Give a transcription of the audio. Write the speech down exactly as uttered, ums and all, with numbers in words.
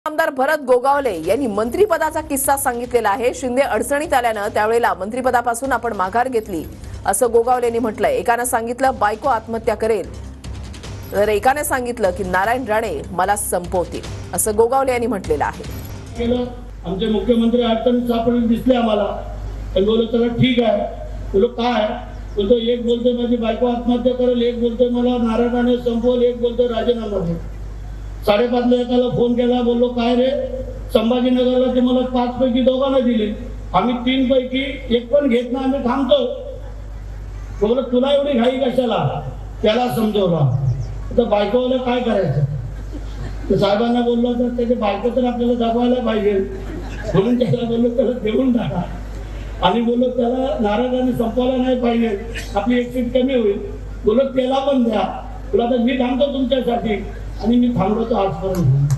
आमदार भरत गोगावले यांनी मंत्रिपदाचा किस्सा सांगितलेला आहे। शिंदे अडचणीत आल्यानं त्यावेळेला मंत्रिपदापासून आपण माघार घेतली असं गोगावले यांनी म्हटलंय। एकाने सांगितलं बायको आत्महत्या करेल, तर एकाने सांगितलं की नारायण राणे मला संपवतील असं गोगावले यांनी म्हटलेलं आहे। आमचे मुख्यमंत्री अडचणीत सापडले दिसले आम्हाला, पण बोललो चला ठीक आहे। बोललो काय बोलतो, एक बोलतोय माझी बायको आत्महत्या करेल, एक बोलतोय मला नारायण राणे संपवल, एक बोलतोय राजीनामा दे। साडेपाचला एकाला फोन केला, बोललो काय रे, संभाजीनगरला ते मला पाच पैकी दोघांना दिले, आम्ही तीन पैकी एक पण घेत नाही, आम्ही थांबतो। बोललो तुला एवढी घाई कशाला, त्याला समजवला। आता बायकोला काय करायचं, तर साहेबांना बोललो तर त्याचे बायको तर आपल्याला दाखवायला पाहिजे, म्हणून त्याला बोललो त्याला देऊन टाका आणि बोललो त्याला नारायणाने संपवायला नाही पाहिजे, आपली एक सीट कमी होईल, बोललो त्याला पण द्या। तुला तर मी थांबतो तुमच्यासाठी आणि मी थांबवतो आजपर्यंत।